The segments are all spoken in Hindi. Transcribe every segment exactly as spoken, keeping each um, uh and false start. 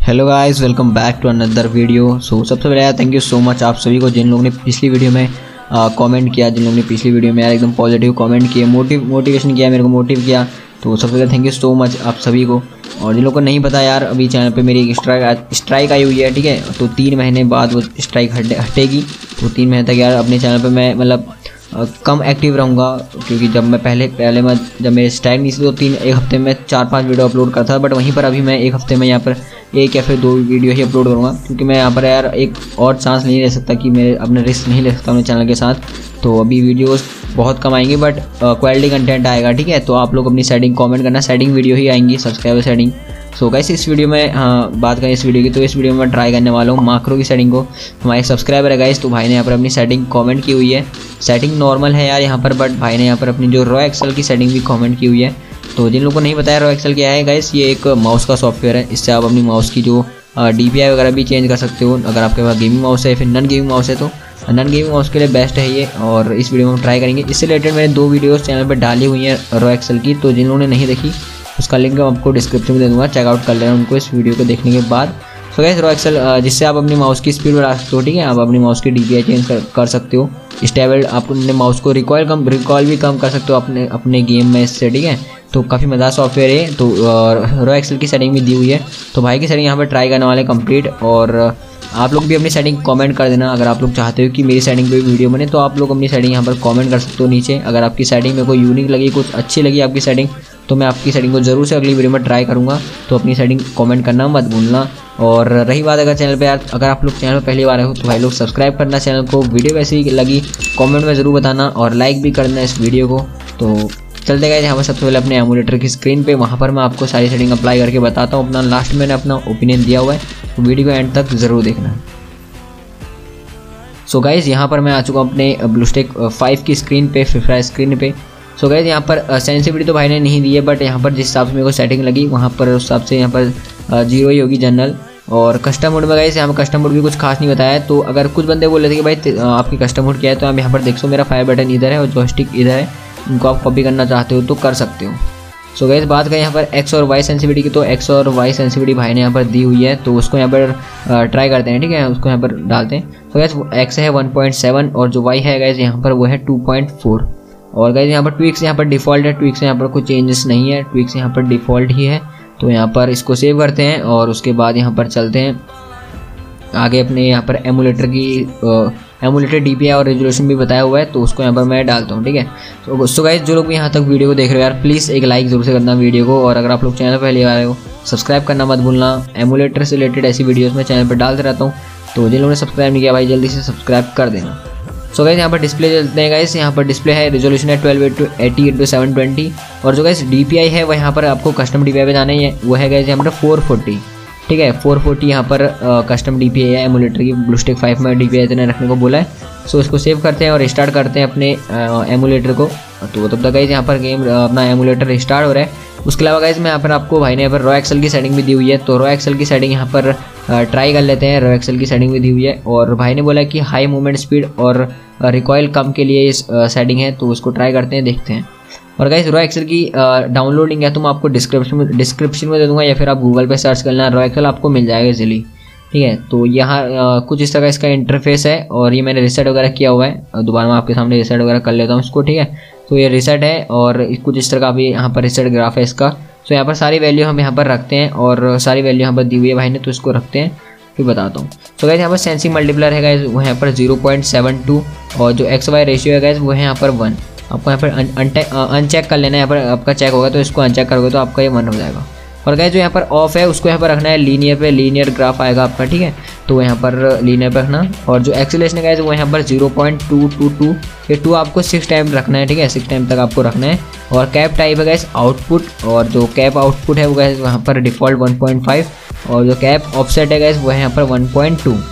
Hello guys, welcome back to another video. So सबसे पहले थैंक यू सो मच आप सभी को जिन लोगों ने पिछली वीडियो में कमेंट किया, जिन लोगों ने पिछली वीडियो में यार एकदम पॉजिटिव कमेंट किए, मोटिव मोटिवेशन किया, मेरे को मोटिव किया। तो सबसे पहले थैंक यू सो मच आप सभी को। और जिन लोगों को नहीं पता यार, अभी चैनल पे मेरी एक स्ट्राइक स्ट्राइक आई हुई है, ठीक है। तो तीन महीने बाद वो स्ट्राइक हटेगी। तो तीन महीने तक यार अपने चैनल पर मैं मतलब कम एक्टिव रहूँगा, क्योंकि जब मैं पहले पहले मैं जब मेरी स्ट्राइक नहीं थी तो तीन एक हफ्ते में चार पांच वीडियो अपलोड करता था। बट वहीं पर अभी मैं एक हफ्ते में यहाँ पर एक या फिर दो वीडियो ही अपलोड करूँगा, क्योंकि मैं यहाँ पर यार एक और चांस नहीं ले सकता कि मैं अपने रिस्क नहीं ले सकता अपने चैनल के साथ। तो अभी वीडियोस बहुत कम आएंगी, बट क्वालिटी कंटेंट आएगा, ठीक है। तो आप लोग अपनी सेटिंग कमेंट करना, सेटिंग वीडियो ही आएंगी, सब्सक्राइबर सेटिंग। सो गाइस इस वीडियो में हाँ बात करें इस वीडियो की, तो इस वीडियो में मैं ट्राई करने वाला हूँ माक्रो की सेटिंग को। हमारे सब्सक्राइबर है गाइस, तो भाई ने यहाँ पर अपनी सेटिंग कमेंट की हुई है। सेटिंग नॉर्मल है यार यहाँ पर, बट भाई ने यहाँ पर अपनी जो रॉ एक्सेल की सेटिंग भी कमेंट की हुई है। तो जिन लोगों को नहीं बताया रॉ एक्सेल क्या है गाइस, ये एक माउस का सॉफ्टवेयर है। इससे आप अपनी माउस की जो डी पी आई वगैरह भी चेंज कर सकते हो। अगर आपके पास गेमिंग माउस है, फिर नॉन गेमिंग माउस है, तो नॉन गेमिंग माउस के लिए बेस्ट है ये। और इस वीडियो में हम ट्राई करेंगे। इससे रिलेटेड मैंने दो वीडियोस चैनल पर डाली हुई हैं रॉ एक्सेल की, तो जिन लोगों ने नहीं देखी उसका लिंक मैं आपको डिस्क्रिप्शन में दे दूँगा, चेकआउट कर लेना उनको इस वीडियो को देखने के बाद। सो गाइस रॉ एक्सेल जिससे आप अपनी माउस की स्पीड बढ़ा सकते हो, ठीक है। आप अपनी माउस की डी पी आई चेंज कर, कर सकते हो। स्टेबल आप अपने माउस को रिकॉइल कम रिकॉइल भी कम कर सकते हो अपने अपने गेम में इससे, ठीक है। तो काफ़ी मज़ा सॉफ्टवेयर है। तो रॉ एक्सेल की सेटिंग भी दी हुई है। तो भाई की सेटिंग यहाँ पर ट्राई करने वाले कंप्लीट। और आप लोग भी अपनी सेटिंग कमेंट कर देना। अगर आप लोग चाहते हो कि मेरी सेटिंग पे वीडियो बने, तो आप लोग अपनी सेटिंग यहाँ पर कमेंट कर सकते हो नीचे। अगर आपकी सेटिंग में कोई यूनिक लगी, कुछ अच्छी लगी आपकी सेटिंग, तो मैं आपकी सेटिंग को जरूर से अगली वीडियो में ट्राई करूँगा। तो अपनी सेटिंग कमेंट करना मत भूलना। और रही बात अगर चैनल पे यार अगर आप लोग चैनल पर पहली बार आए हो, तो भाई लोग सब्सक्राइब करना चैनल को। वीडियो कैसी लगी कमेंट में ज़रूर बताना, और लाइक भी करना इस वीडियो को। तो चलते गए यहाँ पर सबसे पहले अपने एमुलेटर की स्क्रीन पे, वहाँ पर मैं आपको सारी सेटिंग अप्लाई करके बताता हूँ अपना। लास्ट में मैंने अपना ओपिनियन दिया हुआ है, तो वीडियो को एंड तक ज़रूर देखना। सो गाइज़ यहाँ पर मैं आ चुका हूँ अपने ब्लूस्टैक फाइव की स्क्रीन पे, फ्री फायर स्क्रीन पे। सो गाइज़ यहाँ पर सेंसिटिविटी तो भाई ने नहीं दी है, बट यहाँ पर जिस हिसाब से मेरे को सेटिंग लगी वहाँ पर उस हिसाब से यहाँ पर जीरो ही होगी जनरल। और कस्टम मोड में गाइस यहाँ पर कस्टम मोड भी कुछ खास नहीं बताया है। तो अगर कुछ बंदे बोल रहे थे कि भाई आपकी कस्टम मोड क्या है, तो आप यहाँ पर देख सो मेरा फायर बटन इधर है और जॉयस्टिक इधर है। इनको आप कॉपी करना चाहते हो तो कर सकते हो। सो गाइस बात करें यहाँ पर एक्स और वाई सेंसिटिविटी की, तो एक्स और वाई सेंसिटिविटी भाई ने यहाँ पर दी हुई है। तो उसको यहाँ पर ट्राई करते हैं, ठीक है। उसको यहाँ पर डालते हैं। तो गाइस एक्स है वन पॉइंट सेवन और जो वाई है गाइस यहाँ पर वो है टू पॉइंट फोर। और गाइस यहाँ पर ट्विक्स यहाँ पर डिफ़ॉल्ट है, ट्विक्स यहाँ पर कोई चेंजेस नहीं है, ट्विक्स यहाँ पर डिफ़ॉल्ट ही है। तो यहाँ पर इसको सेव करते हैं और उसके बाद यहाँ पर चलते हैं आगे। अपने यहाँ पर एमुलेटर की एमुलेटर डी पी आई और रेजोल्यूशन भी बताया हुआ है, तो उसको यहाँ पर मैं डालता हूँ, ठीक है। तो सो गाइस जो लोग भी यहाँ तक वीडियो को देख रहे हो यार, प्लीज़ एक लाइक जरूर से करना वीडियो को। और अगर आप लोग चैनल पर पहली बार आए हो, सब्सक्राइब करना मत भूलना। एमुलेटर से रिलेटेड ऐसी वीडियोज़ मैं चैनल पर डालते रहता हूँ, तो जिन लोगों ने सब्सक्राइब नहीं किया भाई जल्दी से सब्सक्राइब कर देना। सो गाइस यहाँ पर डिस्प्ले चलते हैं गाइस। यहाँ पर डिस्प्ले है, रेजोल्यूशन है twelve eighty into seven twenty. और जो गाइस डी पी आई है वो यहाँ पर आपको कस्टम डी पी आई पे जाना ही है, वो है गाइस यहाँ पर फोर फोर्टी, ठीक है। फोर फोर्टी यहाँ पर कस्टम डी पी आई है एमुलेटर की। ब्लूस्टैक फाइव में डी पी आई इतने रखने को बोला है। सो इसको सेव करते हैं और स्टार्ट करते हैं अपने एमुलेटर को। तो तब तक गाइस यहाँ पर गेम अपना एमुलेटर स्टार्ट हो रहा है। उसके अलावा गाइस मैं यहाँ पर आपको भाई ने यहाँ पर रॉ एक्सेल की सेटिंग भी दी हुई है। तो रॉ एक्सेल की सेटिंग यहाँ पर ट्राई कर लेते हैं। रॉ एक्सेल की सेटिंग भी दी हुई है, और भाई ने बोला कि हाई मूवमेंट स्पीड और रिकॉइल कम के लिए इस सेटिंग है, तो उसको ट्राई करते हैं, देखते हैं। और गाइस रॉ एक्सेल की डाउनलोडिंग है तो मैं आपको डिस्क्रिप्शन में डिस्क्रिप्शन में दे दूंगा, या फिर आप गूगल पे सर्च करना, रॉ एक्सेल आपको मिल जाएगा इजीली, ठीक है। तो यहाँ कुछ इस तरह इसका इंटरफेस है, और ये मैंने रिसेट वगैरह किया हुआ है। दोबारा मैं आपके सामने रिसेट वगैरह कर लेता हूँ इसको, ठीक है। तो ये रिसेट है, और कुछ इस तरह का भी यहाँ पर रिसेट ग्राफ है इसका। तो यहाँ पर सारी वैल्यू हम यहाँ पर रखते हैं, और सारी वैल्यू यहाँ पर दी हुई है भाई ने, तो इसको रखते हैं, फिर बताता हूँ। तो गाइस यहाँ पर सेंसिंग मल्टीप्लायर है गाइस, वो यहाँ पर जीरो पॉइंट सेवन टू। और जो एक्स वाई रेशियो है गाइस वो है यहाँ पर वन। आपको यहाँ पर अनचेक कर लेना है। यहाँ पर आपका चेक होगा तो इसको अनचेक करोगे तो आपका ये वन हो जाएगा। और गाइस जो यहाँ पर ऑफ है उसको यहाँ पर रखना है लीनियर पे, लीनियर ग्राफ आएगा आपका, ठीक है। तो यहाँ पर लीनियर पे रखना। और जो एक्सेलेरेशन है गाइस वो यहाँ पर zero point two two two, ये टू आपको सिक्स टाइम रखना है, ठीक है। सिक्स टाइम तक आपको रखना है। और कैप टाइप है गाइस आउटपुट, और जो कैप आउटपुट है वो गाइस वहाँ पर डिफ़ॉल्ट वन पॉइंट फाइव। और जो कैप ऑफसेट है गाइस वो है यहाँ पर one point two.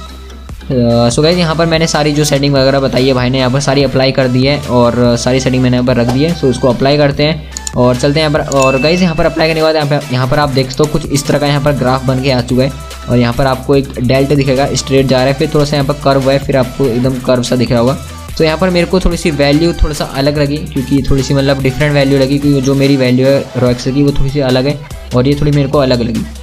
So guys यहाँ पर मैंने सारी जो सेटिंग वगैरह बताई है भाई ने यहाँ पर सारी अप्लाई कर दी है, और सारी सेटिंग मैंने यहाँ पर रख दी है। सो इसको अप्लाई करते हैं और चलते हैं यहाँ पर। और गाइस यहाँ पर अप्लाई करने के बाद यहाँ पर यहाँ पर आप देख सकते हो कुछ इस तरह का यहाँ पर ग्राफ बन के आ चुका है। और यहाँ पर आपको एक डेल्टा दिखेगा, स्ट्रेट जा रहा है, फिर थोड़ा सा यहाँ पर कर्व है, फिर आपको एकदम कर्व सा दिख रहा होगा। तो यहाँ पर मेरे को थोड़ी सी वैल्यू थोड़ा सा अलग लगी, क्योंकि थोड़ी सी मतलब डिफरेंट वैल्यू लगी, क्योंकि जो मेरी वैल्यू है रॉ एक्सेल की वो थोड़ी सी अलग है, और ये थोड़ी मेरे को अलग लगी।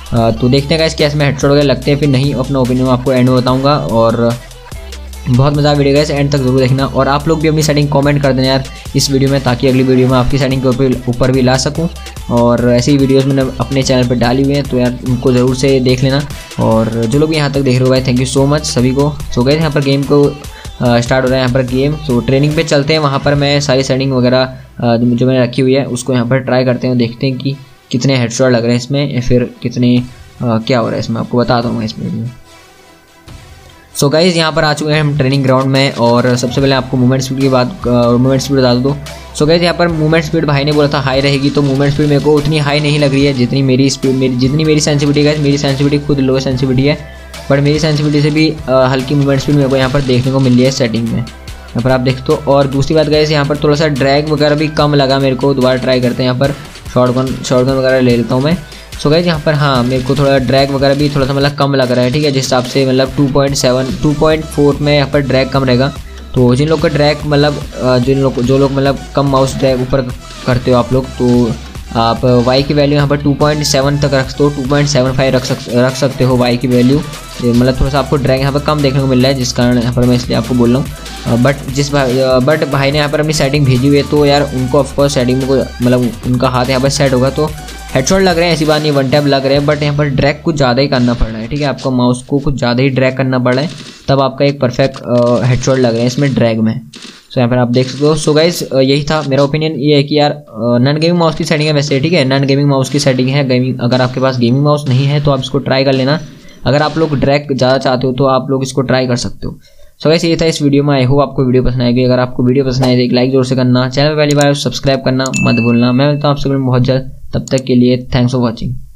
तो देखते हैं गाइस क्या इसमें हेडशॉट वगैरह लगते हैं फिर नहीं, अपना ओपिनियन आपको एंड में बताऊँगा। और बहुत मज़ा वीडियो गाइस, एंड तक जरूर देखना। और आप लोग भी अपनी सेटिंग कमेंट कर देना यार इस वीडियो में, ताकि अगली वीडियो में आपकी सेटिंग के ऊपर भी ला सकूं। और ऐसी वीडियोस मैंने अपने चैनल पर डाली हुई हैं, तो यार उनको ज़रूर से देख लेना। और जो लोग यहाँ तक देख रहे हो भाई, थैंक यू सो मच सभी को। सो गाइस यहाँ पर गेम को स्टार्ट हो रहा है यहाँ पर गेम। सो ट्रेनिंग पे चलते हैं, वहाँ पर मैं सारी सेटिंग वगैरह जो मैंने रखी हुई है उसको यहाँ पर ट्राई करते हैं, देखते हैं कि कितने हेडशॉट लग रहे हैं इसमें या फिर कितने क्या हो रहा है इसमें, आपको बताता हूँ इस वीडियो में। सो so गाइज़ यहाँ पर आ चुके हैं हम ट्रेनिंग ग्राउंड में। और सबसे पहले आपको मूवमेंट स्पीड की बात मूवमेंट स्पीड बता दो। सो गाइज़ यहाँ पर मूवमेंट स्पीड भाई ने बोला था हाई रहेगी, तो मूवमेंट स्पीड मेरे को उतनी हाई नहीं लग रही है जितनी मेरी स्पीड मेरी जितनी मेरी सेंसिटिविटी है। मेरी सेंसिटिविटी खुद लो सेंसिटिविटी है, बट मेरी सेंसिटिविटी से भी आ, हल्की मूवमेंट स्पीड मेरे को यहाँ पर देखने को मिल रही है सेटिंग में, यहाँ पर आप देखते हो। और दूसरी बात गाइज़ यहाँ पर थोड़ा सा ड्रैग वगैरह भी कम लगा मेरे को। दोबारा ट्राई करते हैं, यहाँ पर शॉटगन शॉटगन वगैरह ले लेता हूँ मैं। सो गाइस यहाँ पर हाँ मेरे को थोड़ा ड्रैग वगैरह भी थोड़ा सा मतलब कम लग रहा है, ठीक है, जिस हिसाब से मतलब two point seven two point four में यहाँ पर ड्रैग कम रहेगा। तो जिन लोग का ड्रैग मतलब जिन लोग जो लोग मतलब कम माउस ड्रैग ऊपर करते हो आप लोग, तो आप वाई की वैल्यू यहाँ पर टू पॉइंट सेवन तक रख दो, टू पॉइंट सेवन फाइव रख सक रख सकते हो वाई की वैल्यू। मतलब थोड़ा सा आपको ड्रैग यहाँ पर कम देखने को मिल रहा है, जिस कारण यहाँ पर मैं इसलिए आपको बोल रहा हूँ। बट जिस भाई बट भाई ने यहाँ पर अपनी सेटिंग भेजी हुई है, तो यार उनको ऑफकोर्स सेटिंग में मतलब उनका हाथ यहाँ पर सेट होगा तो हेडशॉट लग रहे हैं, ऐसी बात नहीं वन टैप लग रहे हैं। बट यहाँ पर ड्रैग कुछ ज़्यादा ही करना पड़ रहा है, ठीक है, आपको माउस को कुछ ज़्यादा ही ड्रैग करना पड़ रहा है, तब आपका एक परफेक्ट हेडशॉट लग रहा है इसमें ड्रैग में। सो यहाँ पर आप देख सकते हो। सो गाइस यही था मेरा ओपिनियन, ये है कि यार नॉन गेमिंग माउस की सेटिंग है वैसे, ठीक है, नॉन गेमिंग माउस की सेटिंग है। गेमिंग अगर आपके पास गेमिंग माउस नहीं है तो आप इसको ट्राई कर लेना। अगर आप लोग ड्रैग ज़्यादा चाहते हो तो आप लोग इसको ट्राई कर सकते हो। सो गाइस ये था इस वीडियो में, आई होप आपको वीडियो पसंद आएगी। अगर आपको वीडियो पसंद आए तो एक लाइक जोर से करना, चैनल पर पहली बार सब्सक्राइब करना मत भूलना। मैं मिलता हूँ आपसे बहुत जल्द, तब तक के लिए थैंक्स फॉर वॉचिंग।